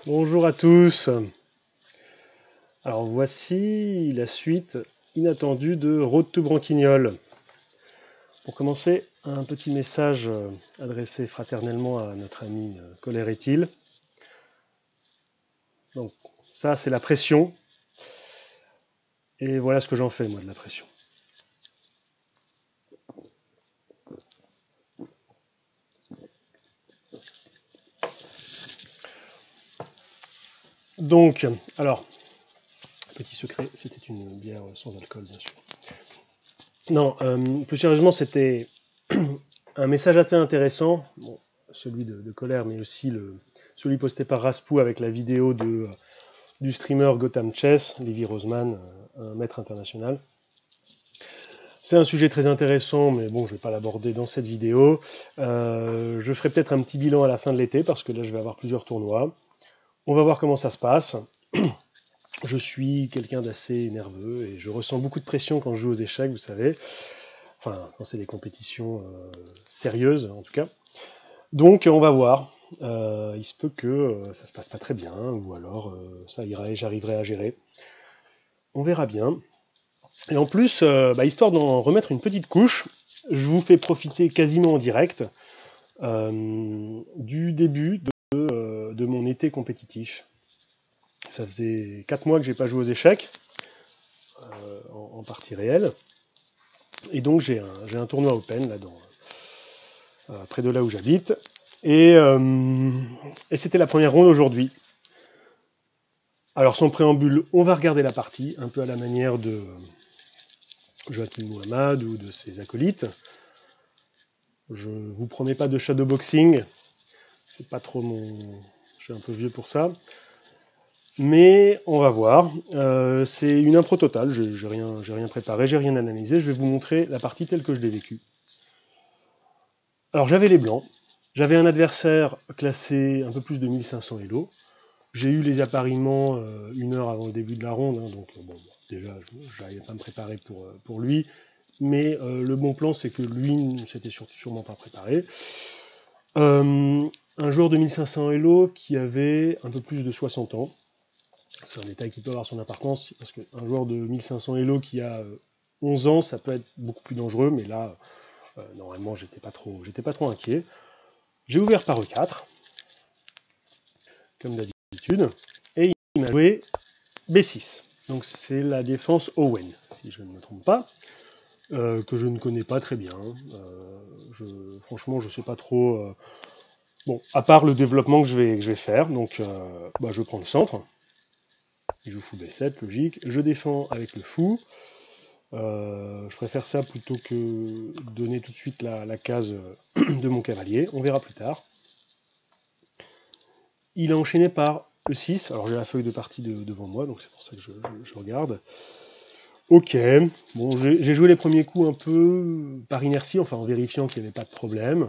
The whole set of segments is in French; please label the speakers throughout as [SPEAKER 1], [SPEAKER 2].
[SPEAKER 1] Bonjour à tous. Alors voici la suite inattendue de Road to Branquignol. Pour commencer, un petit message adressé fraternellement à notre ami Colère est-il. Donc ça c'est la pression. Et voilà ce que j'en fais moi de la pression. Donc, alors, petit secret, c'était une bière sans alcool bien sûr. Non, plus sérieusement c'était un message assez intéressant, bon, celui de Colère, mais aussi celui posté par Raspou avec la vidéo du streamer Gotham Chess, Levi Roseman, un maître international. C'est un sujet très intéressant, mais bon, je ne vais pas l'aborder dans cette vidéo. Je ferai peut-être un petit bilan à la fin de l'été, parce que là, je vais avoir plusieurs tournois. On va voir comment ça se passe. Je suis quelqu'un d'assez nerveux, et je ressens beaucoup de pression quand je joue aux échecs, vous savez. Enfin, quand c'est des compétitions sérieuses, en tout cas. Donc, on va voir. Il se peut que ça se passe pas très bien, ou alors ça ira et j'arriverai à gérer. On verra bien. Et en plus, histoire d'en remettre une petite couche, je vous fais profiter quasiment en direct du début de mon été compétitif. Ça faisait 4 mois que j'ai pas joué aux échecs, en partie réelle. Et donc j'ai un tournoi open là près de là où j'habite. Et c'était la première ronde aujourd'hui. Alors sans préambule, on va regarder la partie, un peu à la manière de Joachim Muhammad ou de ses acolytes. Je vous promets pas de shadowboxing, c'est pas trop mon... Je suis un peu vieux pour ça. Mais on va voir. C'est une impro totale, j'ai rien préparé, j'ai rien analysé, je vais vous montrer la partie telle que je l'ai vécue. Alors j'avais les blancs, j'avais un adversaire classé un peu plus de 1500 Elo. J'ai eu les appariements 1 heure avant le début de la ronde, hein, donc bon, déjà je n'arrivais pas à me préparer pour lui. Mais le bon plan, c'est que lui ne s'était sûrement pas préparé. Un joueur de 1500 Elo qui avait un peu plus de 60 ans. C'est un détail qui peut avoir son importance, parce qu'un joueur de 1500 Elo qui a 11 ans, ça peut être beaucoup plus dangereux, mais là, normalement, j'étais pas trop inquiet. J'ai ouvert par E4, comme d'habitude, et il m'a joué B6. Donc c'est la défense Owen, si je ne me trompe pas. Que je ne connais pas très bien. Franchement, je ne sais pas trop. Bon, à part le développement que je vais faire, donc je prends le centre. Il joue fou B7, logique. Je défends avec le fou. Je préfère ça plutôt que donner tout de suite la case de mon cavalier. On verra plus tard. Il a enchaîné par E6. Alors j'ai la feuille de partie devant moi, donc c'est pour ça que je regarde. Ok, bon, j'ai joué les premiers coups un peu par inertie, enfin en vérifiant qu'il n'y avait pas de problème,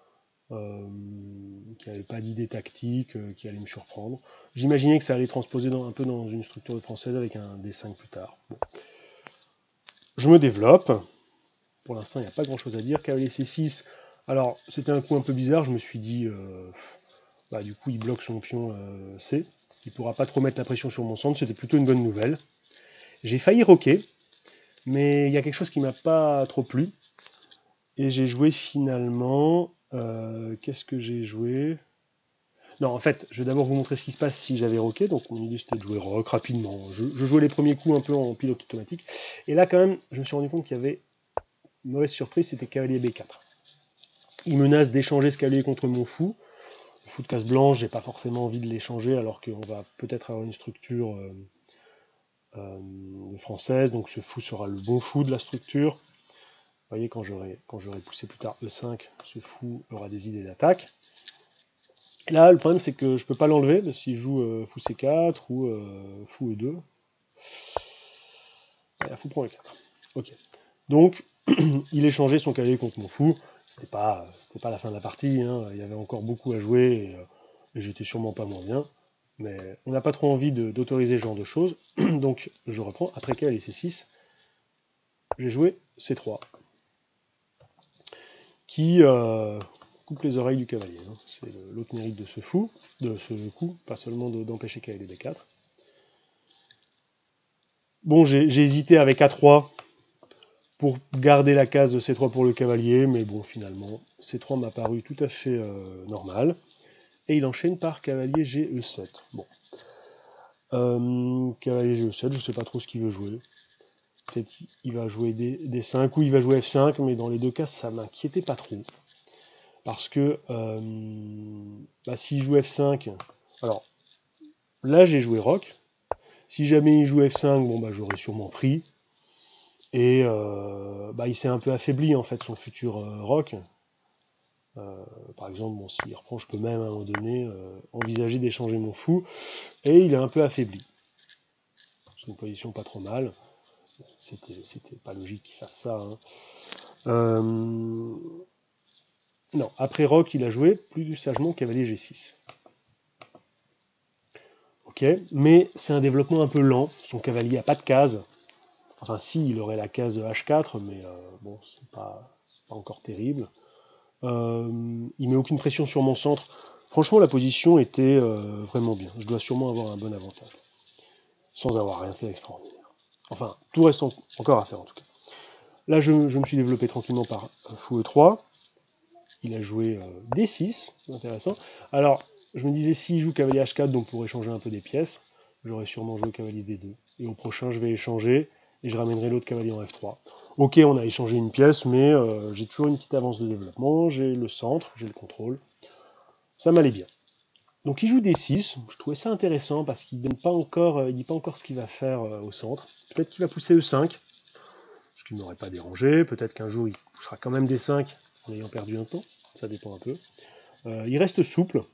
[SPEAKER 1] qu'il n'y avait pas d'idée tactique qui allait me surprendre. J'imaginais que ça allait transposer un peu dans une structure de française avec un D5 plus tard. Bon. Je me développe. Pour l'instant, il n'y a pas grand-chose à dire. Cavalier C6, alors c'était un coup un peu bizarre, je me suis dit, du coup il bloque son pion C, il ne pourra pas trop mettre la pression sur mon centre, c'était plutôt une bonne nouvelle. J'ai failli roquer, mais il y a quelque chose qui m'a pas trop plu. Et j'ai joué finalement... qu'est-ce que j'ai joué? Non, en fait, je vais d'abord vous montrer ce qui se passe si j'avais roqué. Donc mon idée c'était de jouer rock rapidement. Je jouais les premiers coups un peu en pilote automatique. Et là quand même, je me suis rendu compte qu'il y avait une mauvaise surprise, c'était cavalier B4. Il menace d'échanger ce cavalier contre mon fou. Le fou de case blanche, j'ai pas forcément envie de l'échanger alors qu'on va peut-être avoir une structure française. Donc ce fou sera le bon fou de la structure. Vous voyez, quand j'aurai poussé plus tard E5, ce fou aura des idées d'attaque. Là, le problème, c'est que je ne peux pas l'enlever, s'il joue fou C4 ou fou E2. Voilà, fou prend E4. Ok. Donc, il échangeait son cavalier contre mon fou. C'était pas la fin de la partie, hein. Il y avait encore beaucoup à jouer, et j'étais sûrement pas moins bien. Mais on n'a pas trop envie d'autoriser ce genre de choses. Donc, je reprends. Après cavalier C6, j'ai joué C3. Qui coupe les oreilles du cavalier. Hein. C'est l'autre mérite de ce fou, de ce coup, pas seulement d'empêcher cavalier B4. Bon, j'ai hésité avec A3 pour garder la case de C3 pour le cavalier, mais bon, finalement, C3 m'a paru tout à fait normal. Et il enchaîne par cavalier GE7. Bon. Cavalier GE7, je ne sais pas trop ce qu'il veut jouer. Peut-être il va jouer D5 ou il va jouer F5, mais dans les deux cas, ça m'inquiétait pas trop. Parce que s'il joue F5, alors là j'ai joué Roc. Si jamais il joue F5, bon j'aurais sûrement pris. Et il s'est un peu affaibli en fait son futur Roc. Par exemple, bon, s'il reprend, je peux même à un moment donné envisager d'échanger mon fou. Et il est un peu affaibli. C'est une position pas trop mal. C'était pas logique qu'il fasse ça. Hein. Non, après Roc, il a joué plus sagement cavalier G6. Ok, mais c'est un développement un peu lent. Son cavalier n'a pas de case. Enfin, si, il aurait la case H4, mais bon, c'est pas encore terrible. Il met aucune pression sur mon centre. Franchement, la position était vraiment bien. Je dois sûrement avoir un bon avantage. Sans avoir rien fait d'extraordinaire. Enfin, tout reste encore à faire en tout cas. Là, je me suis développé tranquillement par fou E3. Il a joué D6, intéressant. Alors, je me disais, s'il joue cavalier H4, donc pour échanger un peu des pièces, j'aurais sûrement joué cavalier D2. Et au prochain, je vais échanger, et je ramènerai l'autre cavalier en F3. Ok, on a échangé une pièce, mais j'ai toujours une petite avance de développement, j'ai le centre, j'ai le contrôle. Ça m'allait bien. Donc il joue D6, je trouvais ça intéressant, parce qu'il ne dit pas encore ce qu'il va faire au centre. Peut-être qu'il va pousser E5, ce qui ne m'aurait pas dérangé. Peut-être qu'un jour, il poussera quand même D5, en ayant perdu un temps. Ça dépend un peu. Il reste souple.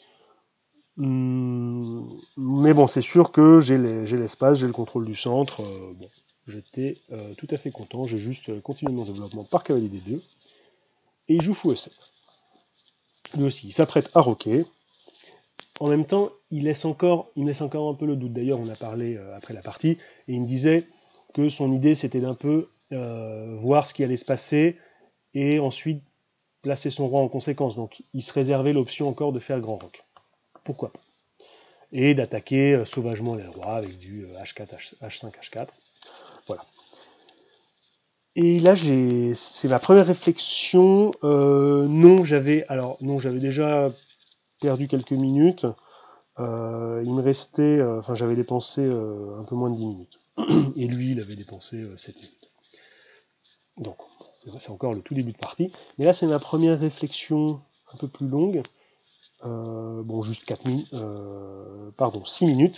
[SPEAKER 1] Mais bon, c'est sûr que j'ai l'espace, j'ai le contrôle du centre. Bon, j'étais tout à fait content. J'ai juste continué mon développement par cavalier D2. Et il joue fou E7. Lui aussi, il s'apprête à roquer. En même temps, il me laisse encore un peu le doute. D'ailleurs, on a parlé après la partie, et il me disait que son idée, c'était d'un peu voir ce qui allait se passer, et ensuite placer son roi en conséquence. Donc, il se réservait l'option encore de faire grand roc. Pourquoi pas? Et d'attaquer sauvagement les rois avec du H4, H5, H4. Voilà. Et là, c'est ma première réflexion. Non, j'avais déjà perdu quelques minutes. Il me restait, j'avais dépensé un peu moins de 10 minutes. Et lui, il avait dépensé 7 minutes. Donc, c'est encore le tout début de partie. Mais là, c'est ma première réflexion un peu plus longue. Juste 6 minutes.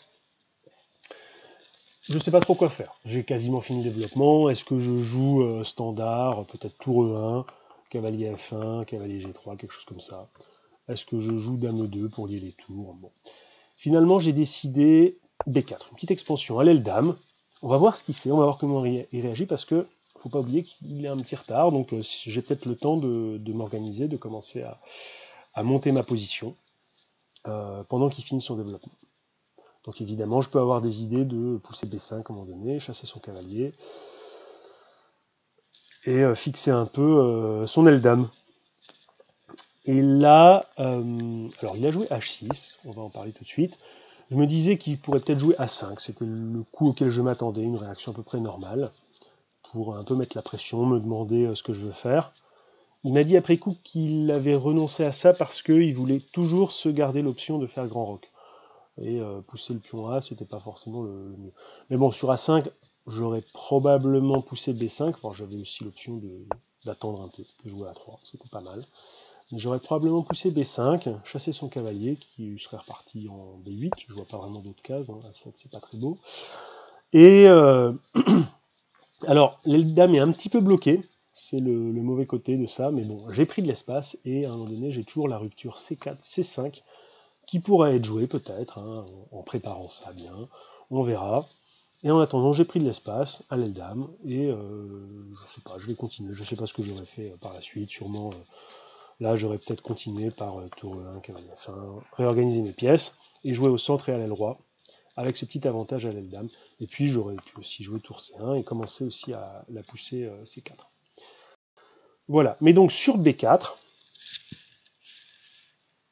[SPEAKER 1] Je ne sais pas trop quoi faire. J'ai quasiment fini le développement. Est-ce que je joue standard, peut-être tour E1, cavalier F1, cavalier G3, quelque chose comme ça? Est-ce que je joue dame E2 pour lier les tours? Bon. Finalement, j'ai décidé B4, une petite expansion à l'aile dame. On va voir ce qu'il fait, on va voir comment il réagit, parce que faut pas oublier qu'il a un petit retard, donc j'ai peut-être le temps de m'organiser, de commencer à monter ma position pendant qu'il finit son développement. Donc évidemment, je peux avoir des idées de pousser B5 à un moment donné, chasser son cavalier, et fixer un peu son aile dame. Et là, alors il a joué H6, on va en parler tout de suite. Je me disais qu'il pourrait peut-être jouer A5, c'était le coup auquel je m'attendais, une réaction à peu près normale, pour un peu mettre la pression, me demander ce que je veux faire. Il m'a dit après coup qu'il avait renoncé à ça parce qu'il voulait toujours se garder l'option de faire grand roc. Et pousser le pion A, c'était pas forcément le mieux. Mais bon, sur A5, j'aurais probablement poussé B5, enfin j'avais aussi l'option d'attendre un peu, de jouer A3, c'était pas mal. Mais j'aurais probablement poussé B5, chassé son cavalier, qui serait reparti en B8, je vois pas vraiment d'autres cases, hein. A7 c'est pas très beau. Et alors, l'aile dame est un petit peu bloquée, c'est le mauvais côté de ça, mais bon, j'ai pris de l'espace, et à un moment donné, j'ai toujours la rupture C4, C5, qui pourrait être jouée peut-être, hein, en préparant ça bien, on verra. Et en attendant, j'ai pris de l'espace à l'aile dame, et je sais pas, je vais continuer, je sais pas ce que j'aurais fait par la suite, sûrement, là j'aurais peut-être continué par tour 1, cavalier F1, réorganiser mes pièces, et jouer au centre et à l'aile roi, avec ce petit avantage à l'aile dame, et puis j'aurais pu aussi jouer tour C1, et commencer aussi à la pousser C4. Voilà, mais donc sur B4,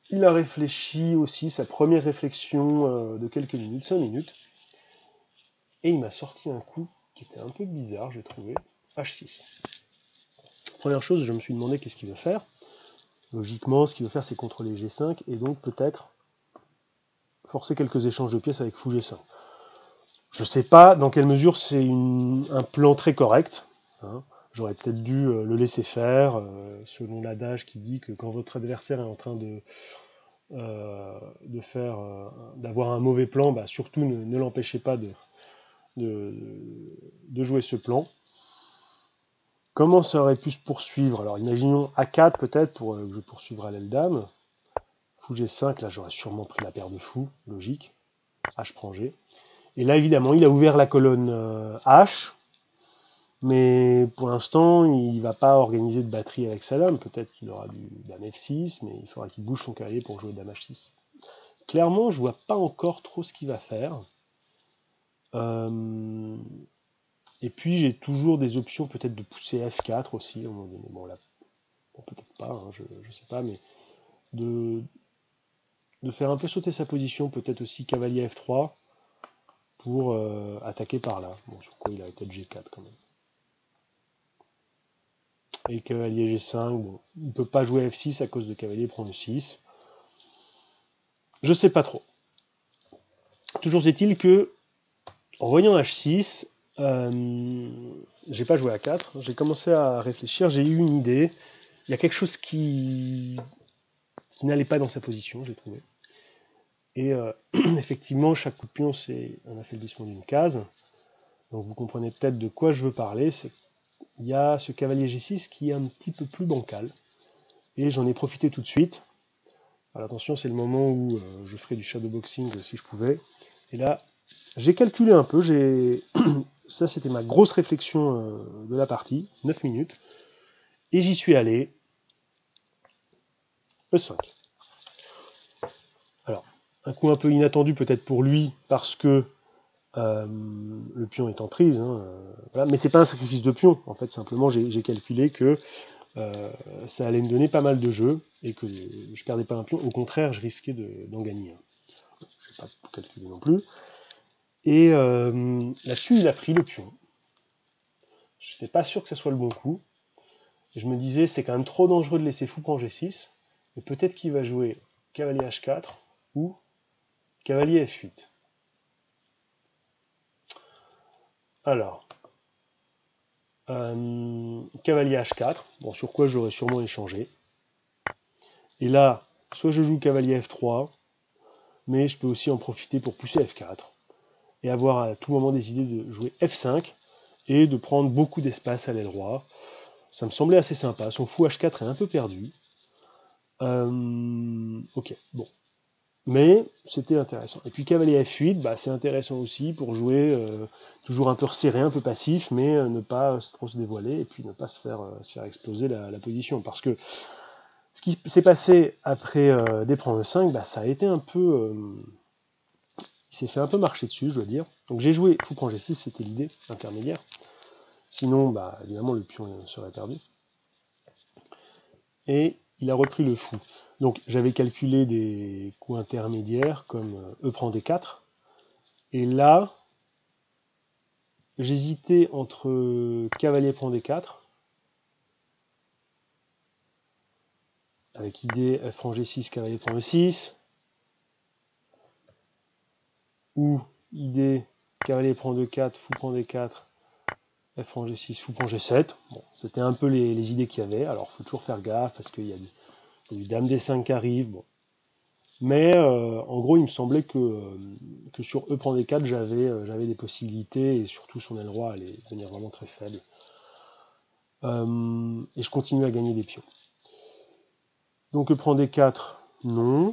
[SPEAKER 1] il a réfléchi aussi, sa première réflexion de quelques minutes, 5 minutes, et il m'a sorti un coup qui était un peu bizarre, j'ai trouvé, H6. Première chose, je me suis demandé qu'est-ce qu'il veut faire. Logiquement, ce qu'il veut faire, c'est contrôler G5, et donc peut-être forcer quelques échanges de pièces avec fou G5. Je ne sais pas dans quelle mesure c'est un plan très correct. Hein. J'aurais peut-être dû le laisser faire, selon l'adage qui dit que quand votre adversaire est en train d'avoir un mauvais plan, bah, surtout ne l'empêchez pas de jouer ce plan. Comment ça aurait pu se poursuivre? Alors imaginons A4 peut-être pour que je poursuivre à l'aile dame. Fou G5, là j'aurais sûrement pris la paire de fous, logique. H prend G. Et là évidemment il a ouvert la colonne H, mais pour l'instant il ne va pas organiser de batterie avec sa dame. Peut-être qu'il aura du dame F6, mais il faudra qu'il bouge son cavalier pour jouer dame H6. Clairement je vois pas encore trop ce qu'il va faire. Et puis j'ai toujours des options peut-être de pousser F4 aussi, à un moment donné. Bon là, bon, peut-être pas, hein, je sais pas, mais de faire un peu sauter sa position, peut-être aussi cavalier F3 pour attaquer par là. Bon, sur quoi il a peut-être G4 quand même. Et cavalier G5, bon, il ne peut pas jouer F6 à cause de cavalier prend E6. Je sais pas trop. Toujours est-il que, en voyant H6, j'ai pas joué à 4, j'ai commencé à réfléchir, j'ai eu une idée. Il y a quelque chose qui n'allait pas dans sa position, j'ai trouvé. Et effectivement, chaque coup de pion, c'est un affaiblissement d'une case. Donc vous comprenez peut-être de quoi je veux parler. C'est qu'il y a ce cavalier G6 qui est un petit peu plus bancal. Et j'en ai profité tout de suite. Alors attention, c'est le moment où je ferai du shadowboxing si je pouvais. Et là, j'ai calculé un peu. Ça, c'était ma grosse réflexion de la partie, 9 minutes. Et j'y suis allé. E5. Alors, un coup un peu inattendu peut-être pour lui, parce que le pion est en prise, hein, voilà. Mais c'est pas un sacrifice de pion, en fait, simplement j'ai calculé que ça allait me donner pas mal de jeux, et que je perdais pas un pion, au contraire, je risquais d'en gagner un. Je n'ai pas tout calculé non plus. Et là-dessus, il a pris le pion. Je n'étais pas sûr que ça soit le bon coup. Et je me disais, c'est quand même trop dangereux de laisser fou prendre G6, et peut-être qu'il va jouer cavalier H4 ou cavalier F8. Alors, cavalier H4, bon, sur quoi j'aurais sûrement échangé. Et là, soit je joue cavalier F3, mais je peux aussi en profiter pour pousser F4, et avoir à tout moment des idées de jouer F5, et de prendre beaucoup d'espace à l'aile droite. Ça me semblait assez sympa, son fou H4 est un peu perdu. Ok, bon. Mais c'était intéressant. Et puis cavalier F8, bah, c'est intéressant aussi pour jouer toujours un peu resserré, un peu passif, mais ne pas trop se dévoiler, et puis ne pas se faire exploser la position. Parce que ce qui s'est passé après D prend E5, bah, ça a été un peu... il s'est fait un peu marcher dessus, je dois dire. Donc j'ai joué fou prend G6, c'était l'idée intermédiaire. Sinon, bah, évidemment, le pion serait perdu. Et il a repris le fou. Donc j'avais calculé des coups intermédiaires comme E prend D4. Et là, j'hésitais entre cavalier prend D4, avec idée F prend G6, cavalier prend E6, ou idée cavalier prend D4, fou prend D4, F prend G6, fou prend G7. Bon, c'était un peu les idées qu'il y avait. Alors, il faut toujours faire gaffe parce qu'il y a du dame D5 qui arrive. Bon. Mais en gros, il me semblait que sur E prend D4, j'avais des possibilités, et surtout son aile droit allait devenir vraiment très faible. Et je continue à gagner des pions. Donc E prend D4, non.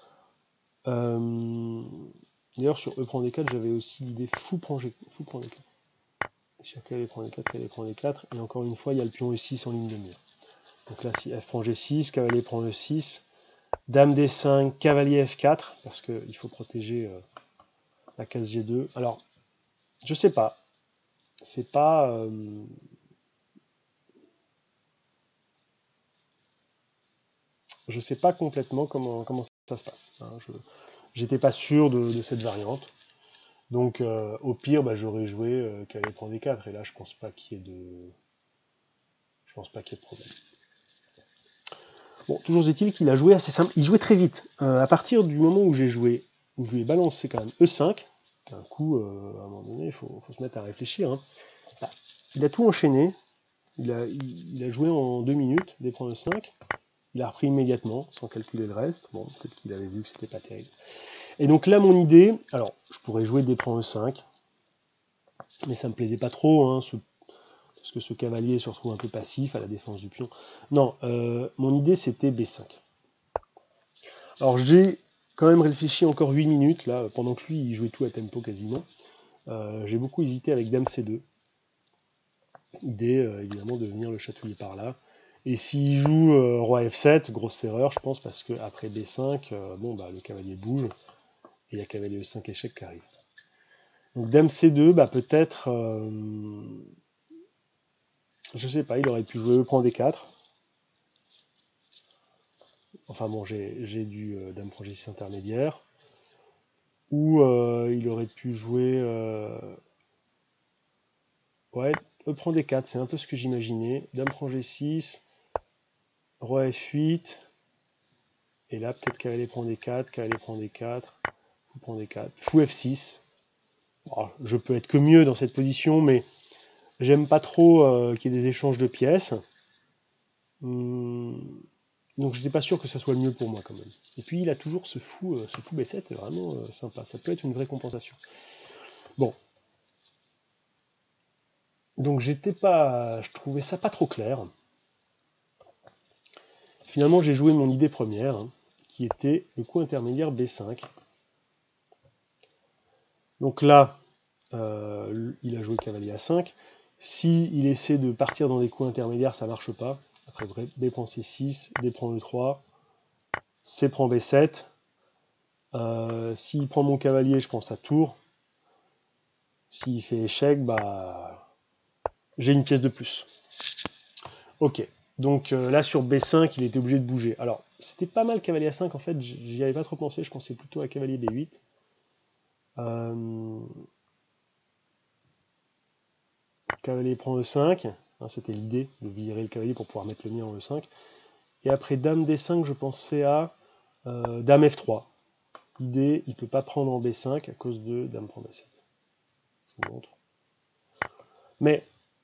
[SPEAKER 1] D'ailleurs, sur E prend D4, j'avais aussi l'idée fou prend D4. Sur cavalier prend D4, cavalier prend D4, et encore une fois, il y a le pion E6 en ligne de mire. Donc là, si F prend G6, cavalier prend E6, dame D5, cavalier F4, parce qu'il faut protéger la case G2. Alors, je sais pas. C'est pas... je ne sais pas complètement comment ça se passe. Hein. Je n'étais pas sûr de cette variante. Donc, au pire, bah, j'aurais joué cavalier prend D4. Et là, je pense pas qu'il y ait de problème. Bon, toujours est-il qu'il a joué assez simple. Il jouait très vite. À partir du moment où je lui ai balancé quand même E5, un coup, à un moment donné, il faut se mettre à réfléchir. Hein. Bah, il a tout enchaîné. Il a joué en 2 minutes, D prend E5. Il a repris immédiatement, sans calculer le reste. Bon, peut-être qu'il avait vu que c'était pas terrible. Et donc là, mon idée, alors, je pourrais jouer D prend E5, mais ça me plaisait pas trop, hein, parce que ce cavalier se retrouve un peu passif à la défense du pion. Non, mon idée, c'était B5. Alors, j'ai quand même réfléchi encore 8 minutes, là, pendant que lui, il jouait tout à tempo quasiment. J'ai beaucoup hésité avec Dame C2. Idée, évidemment, de venir le chatouiller par là. Et s'il joue Roi F7, grosse erreur, je pense, parce qu'après B5, bon, bah, le cavalier bouge, et il y a cavalier E5 échec qui arrive. Donc Dame C2, bah, peut-être, je sais pas, il aurait pu jouer E prend D4. Enfin bon, j'ai du Dame prend G6 intermédiaire. Ou il aurait pu jouer... ouais, E prend D4, c'est un peu ce que j'imaginais. Dame prend G6, Roi F8, et là peut-être cavalier prend D4, cavalier prend D4, fou prend D4, fou F6. Bon, je peux être que mieux dans cette position, mais j'aime pas trop qu'il y ait des échanges de pièces. Donc je n'étais pas sûr que ça soit le mieux pour moi quand même. Et puis il a toujours ce fou B7 est vraiment sympa. Ça peut être une vraie compensation. Bon. Donc je trouvais ça pas trop clair. Finalement j'ai joué mon idée première, hein, qui était le coup intermédiaire B5. Donc là, il a joué cavalier A5. S'il essaie de partir dans des coups intermédiaires, ça marche pas. Après B prend C6, D prend E3, C prend B7. S'il prend mon cavalier, je prends sa tour. S'il fait échec, bah j'ai une pièce de plus. Ok. Donc là sur B5, il était obligé de bouger. Alors, c'était pas mal cavalier A5, en fait, j'y avais pas trop pensé, je pensais plutôt à cavalier B8. Cavalier prend E5, hein, c'était l'idée de virer le cavalier pour pouvoir mettre le mien en E5. Et après Dame D5, je pensais à Dame F3. Idée, il ne peut pas prendre en B5 à cause de Dame prend B7. Je vous montre. Mais,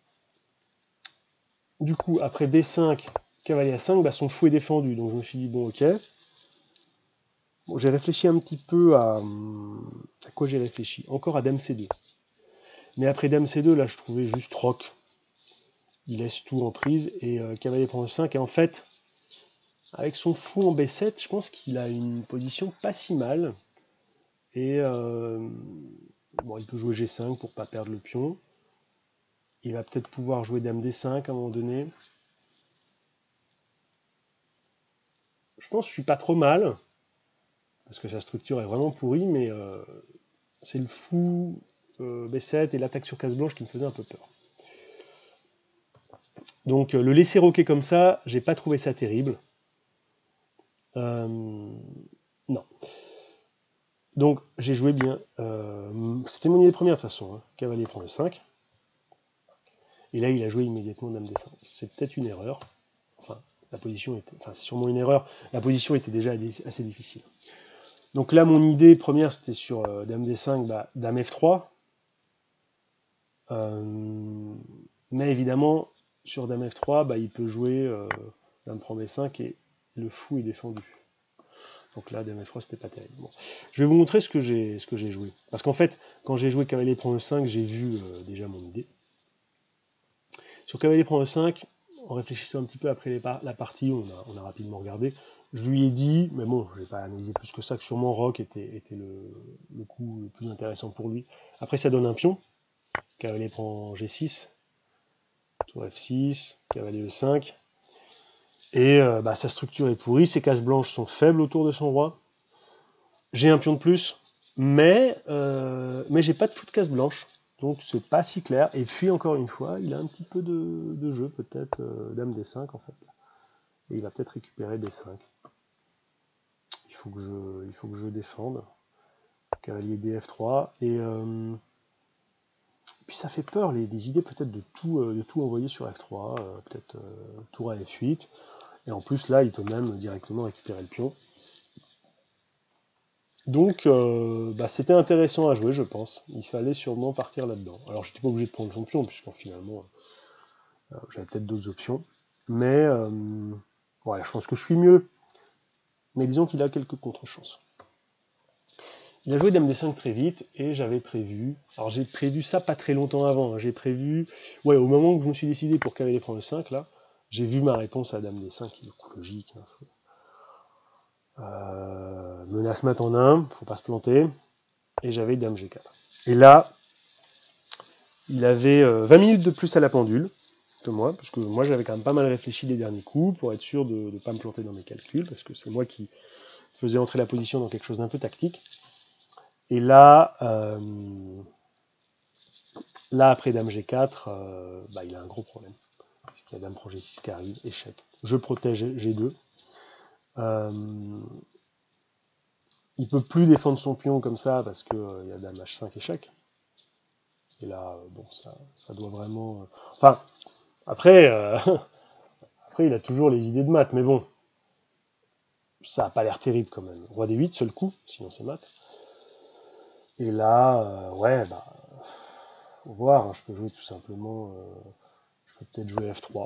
[SPEAKER 1] du coup, après B5, cavalier A5, bah, son fou est défendu. Donc je me suis dit, bon, ok. Bon, j'ai réfléchi un petit peu à quoi j'ai réfléchi. Encore à Dame C2. Mais après Dame C2, là, je trouvais juste roc. Il laisse tout en prise et cavalier prend E5. Et en fait, avec son fou en B7, je pense qu'il a une position pas si mal. Et bon, il peut jouer G5 pour pas perdre le pion. Il va peut-être pouvoir jouer Dame D5 à un moment donné. Je pense que je suis pas trop mal, parce que sa structure est vraiment pourrie, mais c'est le fou B7 et l'attaque sur case blanche qui me faisait un peu peur. Donc le laisser roquer comme ça, j'ai pas trouvé ça terrible. Non. Donc j'ai joué bien. C'était mon idée première de toute façon. Hein. Cavalier prend le 5. Et là il a joué immédiatement Dame D5. C'est peut-être une erreur. Enfin, c'est sûrement une erreur. La position était déjà assez difficile. Donc là, mon idée première, c'était sur Dame D5, bah, Dame F3. Mais évidemment, sur Dame F3, bah, il peut jouer Dame prend B5 et le fou est défendu. Donc là, Dame F3, c'était pas terrible. Bon. Je vais vous montrer ce que j'ai joué. Parce qu'en fait, quand j'ai joué cavalier prend E5, j'ai vu déjà mon idée. Sur cavalier prend E5, en réfléchissant un petit peu après la partie, on a rapidement regardé, je lui ai dit, mais bon, je n'ai pas analysé plus que ça, que sûrement Roc était le coup le plus intéressant pour lui. Après, ça donne un pion. Cavalier prend G6, tour F6, cavalier E5. Et bah, sa structure est pourrie, ses cases blanches sont faibles autour de son roi. J'ai un pion de plus, mais j'ai pas de fou de case blanche. Donc c'est pas si clair. Et puis encore une fois, il a un petit peu de jeu, peut-être Dame D5 en fait. Et il va peut-être récupérer B5. il faut que je défende. Cavalier DF3. Et puis ça fait peur, les idées peut-être de tout envoyer sur F3, peut-être tour à F8. Et en plus, là, il peut même directement récupérer le pion. Donc, c'était intéressant à jouer, je pense. Il fallait sûrement partir là-dedans. Alors, j'étais pas obligé de prendre son pion, puisqu'en finalement, j'avais peut-être d'autres options. Mais, voilà, je pense que je suis mieux. Mais disons qu'il a quelques contre-chances. Il a joué Dame D5 très vite, et j'avais prévu... Alors, j'ai prévu ça pas très longtemps avant. Hein. J'ai prévu... Ouais, au moment où je me suis décidé pour cavalier prendre le 5, là, j'ai vu ma réponse à Dame D5, qui est du coup logique. Hein. Menace mat en 1, faut pas se planter. Et j'avais Dame G4. Et là, il avait 20 minutes de plus à la pendule que moi, parce que moi j'avais quand même pas mal réfléchi les derniers coups pour être sûr de ne pas me planter dans mes calculs, parce que c'est moi qui faisais entrer la position dans quelque chose d'un peu tactique. Et là, après Dame G4, il a un gros problème. C'est qu'il y a Dame prend G6 qui arrive, échec. Je protège G2. Il peut plus défendre son pion comme ça parce qu'il y a Dame H5 échec. Et là, bon, ça doit vraiment... Enfin, après, après, il a toujours les idées de maths, mais bon, ça n'a pas l'air terrible quand même. Roi D8, seul coup, sinon c'est maths. Et là, faut voir, hein, je peux jouer tout simplement... je peux peut-être jouer F3.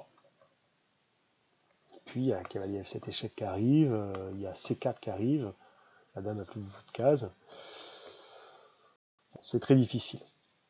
[SPEAKER 1] Puis il y a cavalier F7 échec qui arrive, il y a C4 qui arrive, la dame a plus beaucoup de cases. C'est très difficile.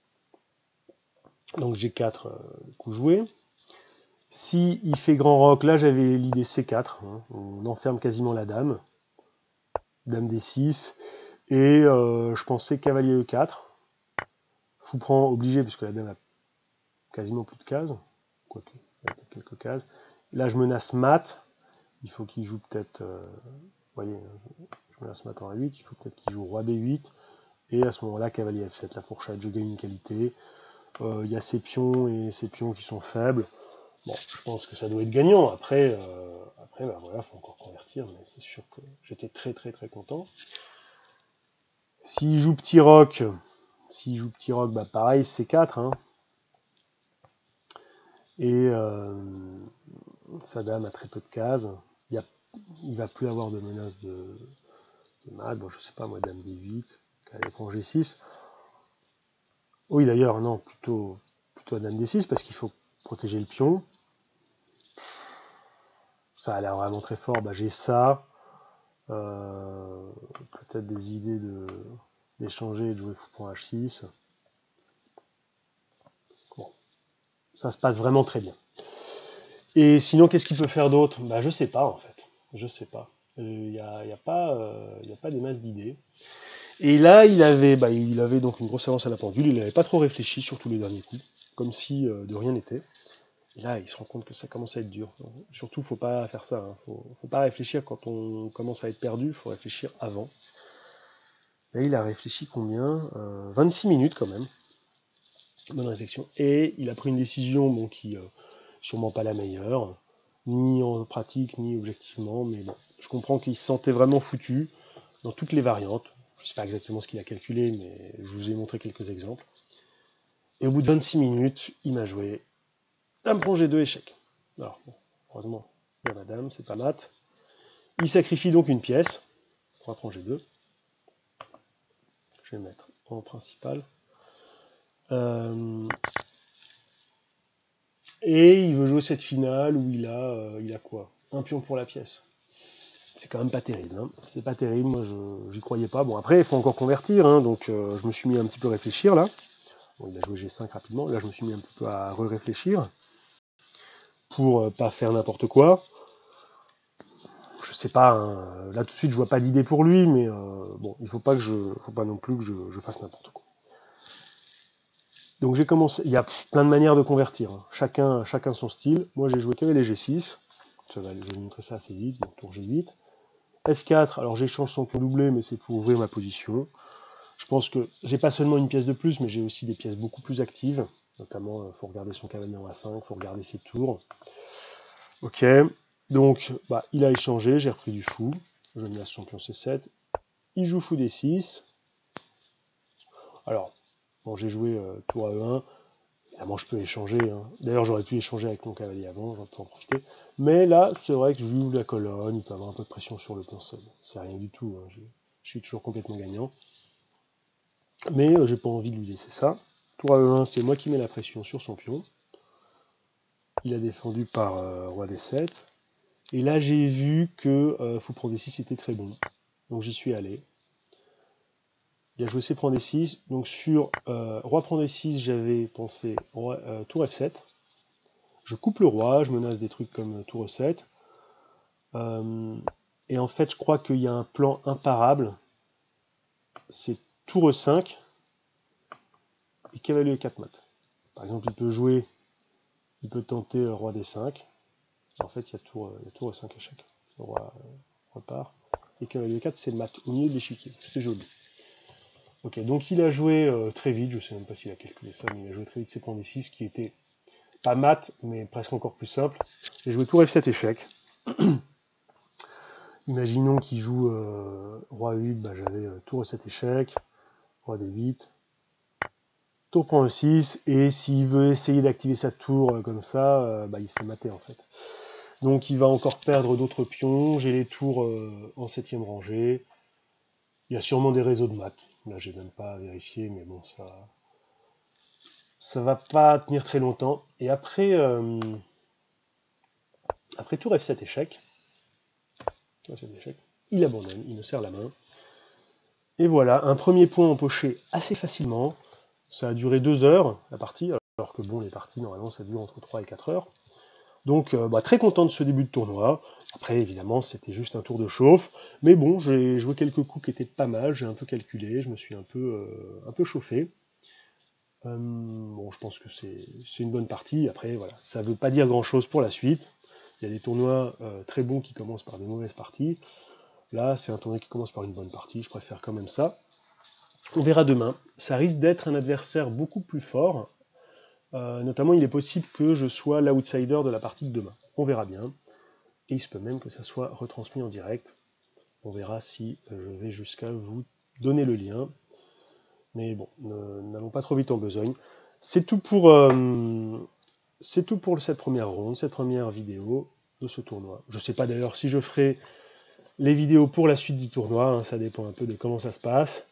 [SPEAKER 1] Donc G4, coup joué. Si il fait grand roc, là j'avais l'idée C4, hein, on enferme quasiment la dame. Dame D6, et je pensais cavalier E4. Fou prend obligé, puisque la dame a quasiment plus de cases. Quoique, il y a peut-être quelques cases. Là je menace mat, il faut qu'il joue peut-être... vous voyez, je menace mat en A8, il faut peut-être qu'il joue roi B8, et à ce moment-là cavalier F7, la fourchette, je gagne une qualité. Il y a ces pions et ces pions qui sont faibles. Bon, je pense que ça doit être gagnant. Après, voilà, faut encore convertir, mais c'est sûr que j'étais très très très content. S'il joue petit roc, pareil, C4. Hein. Et sa dame a très peu de cases. Il va plus avoir de menace de mat. Bon, je sais pas, moi, dame D8, cavalier prend G6. Oui, d'ailleurs, non, plutôt dame D6, parce qu'il faut protéger le pion. Ça a l'air vraiment très fort. J'ai ça. Peut-être des idées d'échanger et de jouer fou pour H6. Bon, ça se passe vraiment très bien. Et sinon, qu'est-ce qu'il peut faire d'autre ? Je sais pas, en fait. Je sais pas. Il n'y a pas des masses d'idées. Et là, il avait donc une grosse avance à la pendule. Il n'avait pas trop réfléchi sur tous les derniers coups, comme si de rien n'était. Et là, il se rend compte que ça commence à être dur. Surtout, faut pas faire ça. Hein. Faut pas réfléchir quand on commence à être perdu. Il faut réfléchir avant. Là, il a réfléchi combien 26 minutes quand même. Bonne réflexion. Et il a pris une décision qui sûrement pas la meilleure, ni en pratique, ni objectivement, mais bon, je comprends qu'il se sentait vraiment foutu dans toutes les variantes. Je ne sais pas exactement ce qu'il a calculé, mais je vous ai montré quelques exemples. Et au bout de 26 minutes, il m'a joué Dame prend G2 échec. Alors, bon, heureusement, il y a la dame, c'est pas mat. Il sacrifie donc une pièce. Roi prend G2. Je vais mettre en principal. Et il veut jouer cette finale où il a quoi ? Un pion pour la pièce. C'est quand même pas terrible. Hein. C'est pas terrible, moi j'y croyais pas. Bon, après, il faut encore convertir, hein, donc je me suis mis un petit peu à réfléchir là. Bon, il a joué G5 rapidement, là je me suis mis un petit peu à réfléchir pour pas faire n'importe quoi. Je sais pas, hein, là tout de suite je vois pas d'idée pour lui, mais bon, il faut pas non plus que je fasse n'importe quoi. Donc j'ai commencé, il y a plein de manières de convertir, hein. Chacun son style. Moi j'ai joué cavalier G6, je vais vous montrer ça assez vite, donc tour G8. F4, alors j'échange son pion doublé, mais c'est pour ouvrir ma position. Je pense que j'ai pas seulement une pièce de plus, mais j'ai aussi des pièces beaucoup plus actives. Notamment, il faut regarder son cavalier en A5, il faut regarder ses tours. Ok, donc il a échangé, j'ai repris du fou. je menace son pion C7, il joue fou D6. Alors, bon, j'ai joué tour à E1, évidemment je peux échanger, hein. D'ailleurs j'aurais pu échanger avec mon cavalier avant, j'en peux en profiter. Mais là, c'est vrai que je joue la colonne, il peut avoir un peu de pression sur le pion seul. C'est rien du tout, hein. Je suis toujours complètement gagnant. Mais j'ai pas envie de lui laisser ça. Tour à E1, c'est moi qui mets la pression sur son pion. Il a défendu par roi D7. Et là j'ai vu que fou prend D6 était très bon. Donc j'y suis allé. Il a joué C prend D6. Donc sur roi prend D6, j'avais pensé tour F7. Je coupe le roi, je menace des trucs comme tour E7. Et en fait, je crois qu'il y a un plan imparable. C'est tour E5 et cavalier E4 mat. Par exemple, il peut tenter roi D5. En fait, il y a tour E5 échec. Le roi repart. Et cavalier E4, c'est le mat au milieu de l'échiquier. C'était joli. Ok, donc il a joué très vite, je sais même pas s'il a calculé ça, mais il a joué très vite C prend D6, qui était pas mat, mais presque encore plus simple. J'ai joué tour F7 échec. Imaginons qu'il joue roi 8, bah, j'avais tour E7 échec, roi D8, tour prend E6, et s'il veut essayer d'activer sa tour comme ça, bah, il se fait mater en fait. Donc il va encore perdre d'autres pions, j'ai les tours en 7ème rangée, il y a sûrement des réseaux de maths, là j'ai même pas vérifié, mais bon ça va pas tenir très longtemps. Et après tour F7 échec, il abandonne, il me serre la main. Et voilà, un premier point empoché assez facilement. Ça a duré 2 heures, la partie, alors que bon, les parties, normalement, ça dure entre 3 et 4 heures. Donc, très content de ce début de tournoi. Après, évidemment, c'était juste un tour de chauffe. Mais bon, j'ai joué quelques coups qui étaient pas mal, j'ai un peu calculé, je me suis un peu chauffé. Bon, je pense que c'est une bonne partie. Après, voilà, ça ne veut pas dire grand-chose pour la suite. Il y a des tournois très bons qui commencent par des mauvaises parties. Là, c'est un tournoi qui commence par une bonne partie, je préfère quand même ça. On verra demain. Ça risque d'être un adversaire beaucoup plus fort. Notamment, il est possible que je sois l'outsider de la partie de demain. On verra bien. Et il se peut même que ça soit retransmis en direct. On verra si je vais jusqu'à vous donner le lien. Mais bon, n'allons pas trop vite en besogne. C'est tout pour cette première ronde, cette première vidéo de ce tournoi. Je ne sais pas d'ailleurs si je ferai les vidéos pour la suite du tournoi, hein, ça dépend un peu de comment ça se passe.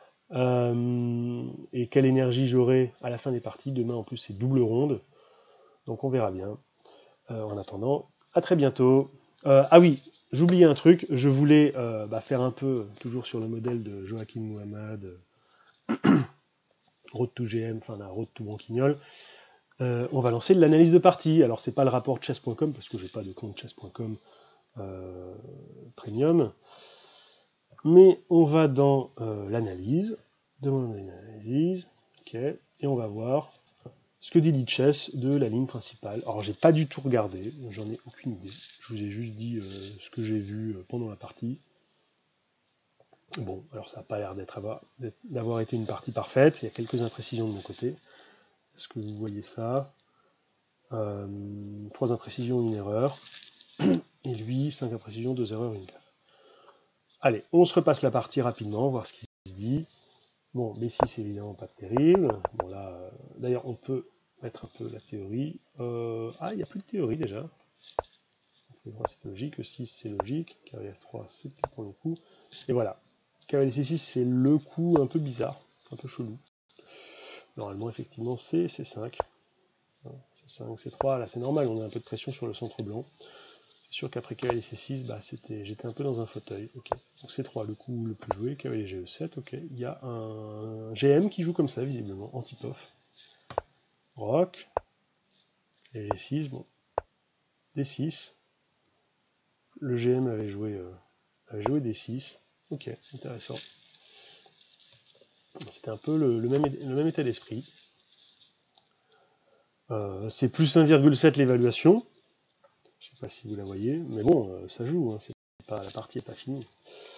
[SPEAKER 1] Et quelle énergie j'aurai à la fin des parties. Demain en plus c'est double ronde, donc on verra bien. En attendant, à très bientôt. Ah oui, j'oubliais un truc, je voulais faire un peu, toujours sur le modèle de Joachim Muhammad, Road to GM, enfin la Road to Branquignol, on va lancer de l'analyse de partie. Alors c'est pas le rapport chess.com, parce que j'ai pas de compte chess.com premium, mais on va dans l'analyse, demande d'analyse, ok, et on va voir ce que dit Lichess de la ligne principale. Alors j'ai pas du tout regardé, j'en ai aucune idée. Je vous ai juste dit ce que j'ai vu pendant la partie. Bon, alors ça n'a pas l'air d'avoir été une partie parfaite, il y a quelques imprécisions de mon côté. Est-ce que vous voyez ça 3 imprécisions, une erreur. Et lui, 5 imprécisions, 2 erreurs, une gaffe. Allez, on se repasse la partie rapidement, voir ce qui se dit. Bon, B6, c'est évidemment pas terrible. Bon, là, d'ailleurs, on peut mettre un peu la théorie. Ah, il n'y a plus de théorie déjà. C3, c'est logique. E6, c'est logique. Cavalier F3, c'est pour le coup. Et voilà. Cavalier C6, c'est le coup un peu bizarre, un peu chelou. Normalement, effectivement, c'est C5. C5, C3, là, c'est normal, on a un peu de pression sur le centre blanc. C'est sûr qu'après cavalier C6, j'étais un peu dans un fauteuil. Ok. Donc C3, le coup le plus joué, cavalier GE7, ok. Il y a un GM qui joue comme ça, visiblement, anti-pof. Rock. Et G6, bon. D6. Le GM avait joué D6. Ok, intéressant. C'était un peu le même état d'esprit. C'est plus 1,7 l'évaluation. Je ne sais pas si vous la voyez, mais bon, ça joue, hein, la partie n'est pas finie.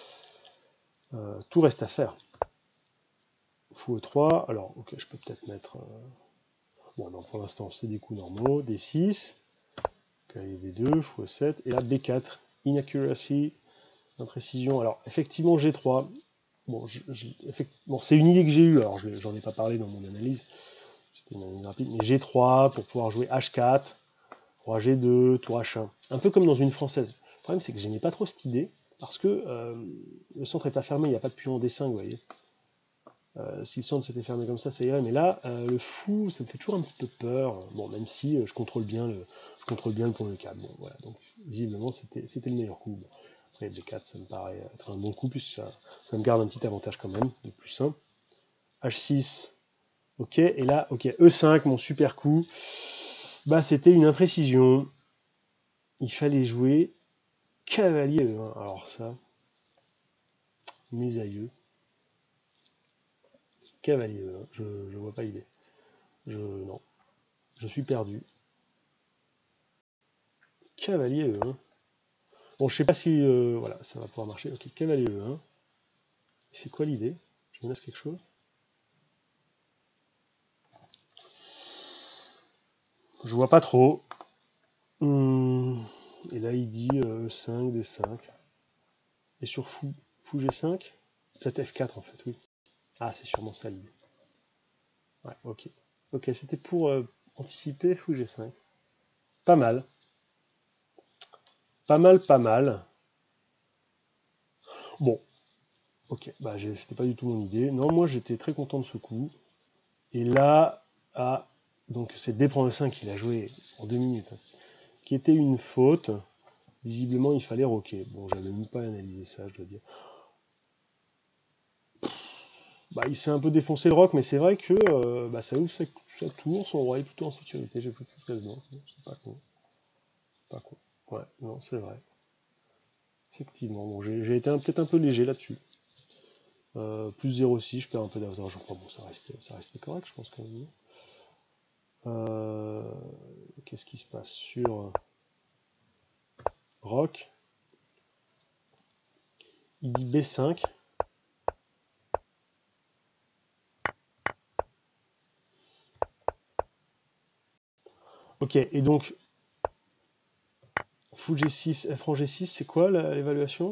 [SPEAKER 1] Tout reste à faire. Fou E3, alors ok, je peux peut-être mettre... bon non, pour l'instant c'est des coups normaux, D6, cavalier D2, fou E7, et là B4, inaccuracy, Imprécision, alors effectivement G3. Bon, bon c'est une idée que j'ai eue, alors j'en ai pas parlé dans mon analyse, c'était une analyse rapide, mais G3 pour pouvoir jouer H4, roi G2, tour H1. Un peu comme dans une française. Le problème c'est que j'aimais pas trop cette idée, parce que le centre est pas fermé, il n'y a pas de pion en D5, vous voyez. Si le centre s'était fermé comme ça irait, mais là, le fou, ça me fait toujours un petit peu peur. Bon, même si je contrôle bien le point E4. Bon, voilà, donc visiblement c'était le meilleur coup. Bon. Après B4, ça me paraît être un bon coup, puisque ça me garde un petit avantage quand même, de plus 1. H6, ok, et là, ok, E5, mon super coup. Bah, c'était une imprécision. Il fallait jouer cavalier E1. Alors ça, mes aïeux. Cavalier E1, je vois pas l'idée. Non, je suis perdu. Cavalier E1. Bon, je sais pas si voilà, ça va pouvoir marcher. Ok, cavalier E1. C'est quoi l'idée? Je menace quelque chose? Je vois pas trop. Et là, il dit E5, D5. Et sur fou G5? Peut-être F4 en fait, oui. Ah, c'est sûrement ça l'idée. Ouais, ok. Ok, c'était pour anticiper fou G5. Pas mal. Pas mal, pas mal. Bon, ok, bah c'était pas du tout mon idée. Non, moi j'étais très content de ce coup. Et là, ah, donc c'est D prend E5 qu'il a joué en 2 minutes, hein, qui était une faute. Visiblement, il fallait roquer. Bon, j'avais même pas analysé ça, je dois dire. Bah, il se fait un peu défoncer le roc, mais c'est vrai que bah, ça ouvre sa tour, son roi est plutôt en sécurité. J'ai plus de président. C'est pas con. Pas con. Ouais, non, c'est vrai. Effectivement. Bon, j'ai été peut-être un peu léger là-dessus. Plus 0,6, je perds un peu d'avantage. Enfin bon, ça restait correct, je pense quand même. Qu'est-ce qui se passe sur Rock? Il dit B5. Ok, et donc, fou G6, F rang G6, c'est quoi l'évaluation?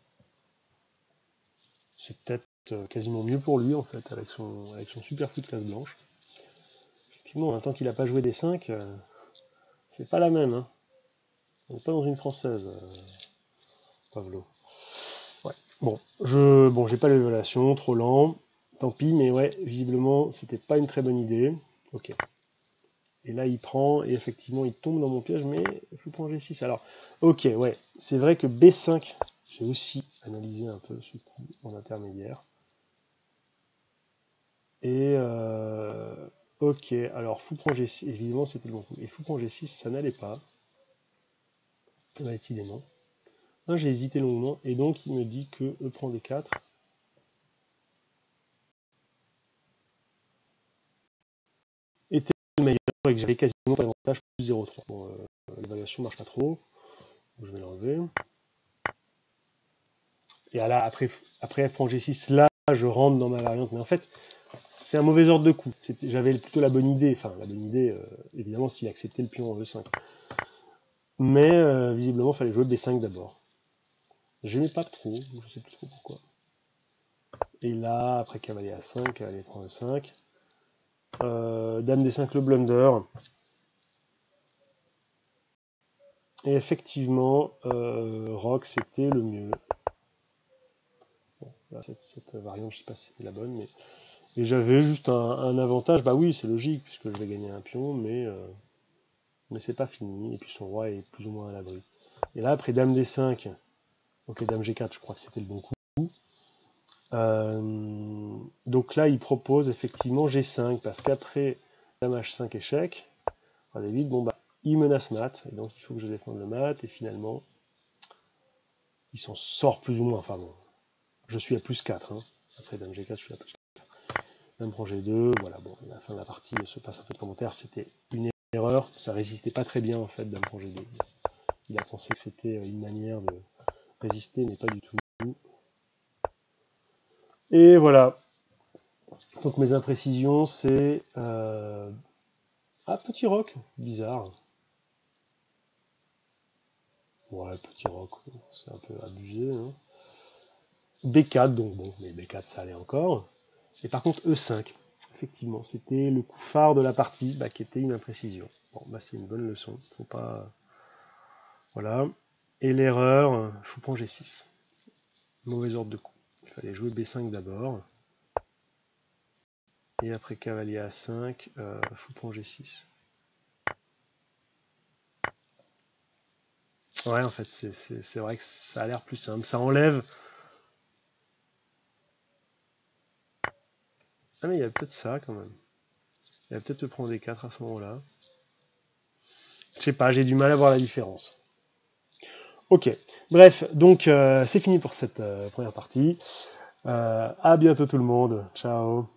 [SPEAKER 1] C'est peut-être quasiment mieux pour lui, en fait, avec son super fou de case blanche. Effectivement, un temps qu'il n'a pas joué des 5, c'est pas la même. Hein. On n'est pas dans une française, Pavlo. Ouais. Bon, j'ai pas l'évaluation, trop lent. Tant pis, mais ouais, visiblement, c'était pas une très bonne idée. Ok. Et là, il prend, et effectivement, il tombe dans mon piège, mais il faut prendre G6. Alors, ok, ouais, c'est vrai que B5, j'ai aussi analysé un peu ce coup en intermédiaire. Et, ok, alors, fou prend G6, évidemment, c'était le bon coup. Et fou prend G6, ça n'allait pas. Bah, décidément. J'ai hésité longuement, et donc, il me dit que E prend D4. Était le meilleur, et que j'avais quasiment pas d'avantage, plus 0,3. Bon, l'évaluation marche pas trop, donc je vais l'enlever. Et là, après F prend G6, là, je rentre dans ma variante. Mais en fait, c'est un mauvais ordre de coup. J'avais plutôt la bonne idée. Enfin, la bonne idée, évidemment, s'il acceptait le pion en E5. Mais visiblement, il fallait jouer B5 d'abord. J'aimais pas trop, je sais plus trop pourquoi. Et là, après cavalier A5, cavalier prend E5. Dame D5, le blunder. Et effectivement, Rock, c'était le mieux. Bon, là, cette variante, je sais pas si c'était la bonne, mais... Et j'avais juste un avantage, bah oui, c'est logique, puisque je vais gagner un pion, mais c'est pas fini, et puis son roi est plus ou moins à l'abri. Et là, après Dame D5, ok, Dame G4, je crois que c'était le bon coup. Donc là, il propose effectivement G5, parce qu'après Dame H5 échec, David, bon bah, il menace mat, et donc il faut que je défende le mat, et finalement, il s'en sort plus ou moins, enfin bon, je suis à plus 4, hein. Après Dame G4, je suis à plus 4. Dame prend G2, voilà, bon, la fin de la partie se passe un peu de commentaires, c'était une erreur, ça résistait pas très bien en fait, Dame prend G2. Il a pensé que c'était une manière de résister, mais pas du tout. Et voilà. Donc mes imprécisions, c'est... Ah, petit roc, bizarre. Ouais, petit roc, c'est un peu abusé. Hein. B4, donc bon, mais B4 ça allait encore. Et par contre E5, effectivement, c'était le coup phare de la partie, bah, qui était une imprécision. Bon, bah c'est une bonne leçon, faut pas... Voilà. Et l'erreur, fou prend G6. Mauvais ordre de coup. Il fallait jouer B5 d'abord. Et après cavalier A5, fou prend G6. Ouais, en fait, c'est vrai que ça a l'air plus simple. Ça enlève... Ah mais il y a peut-être ça quand même. Il va peut-être te prendre des 4 à ce moment-là. Je sais pas, j'ai du mal à voir la différence. Ok, bref, donc c'est fini pour cette première partie. À bientôt tout le monde. Ciao.